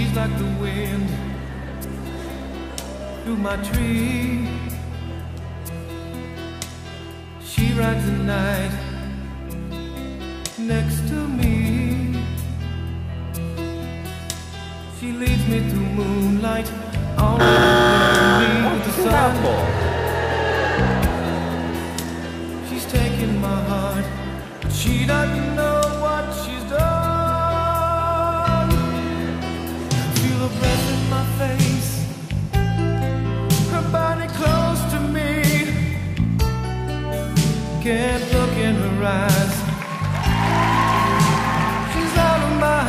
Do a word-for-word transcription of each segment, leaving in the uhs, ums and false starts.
She's like the wind through my tree. She rides the night next to me. She leads me through moonlight, already with the sun. She's taking my heart, but she doesn't know what she's done. Feel her breath in my face, her body close to me. Can't look in her eyes, she's out of my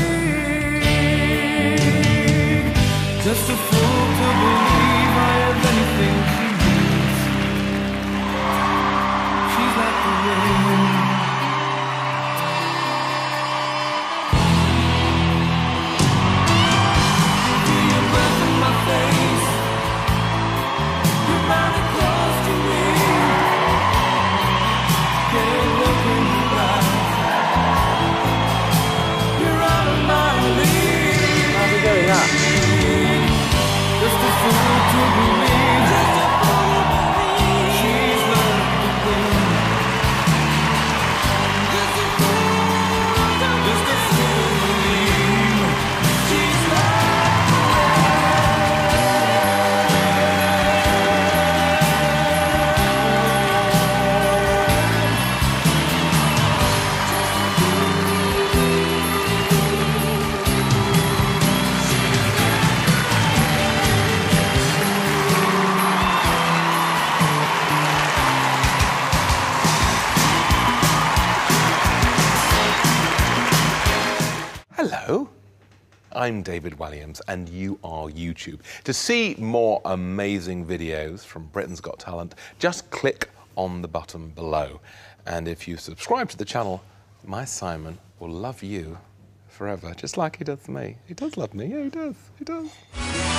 league. Just a fool to believe I have anything she needs. She's like the wind. Feel your breath in my face, your body close to me. Can't look in your eyes, you're out of my league. How's it going, that? Just a fool to believe, just a fool to believe. She's like the wind. Just a fool to just a fool to believe. She's like the Hello, I'm David Walliams and you are YouTube. To see more amazing videos from Britain's Got Talent, just click on the button below. And if you subscribe to the channel, my Simon will love you forever, just like he does me. He does love me, yeah, he does, he does.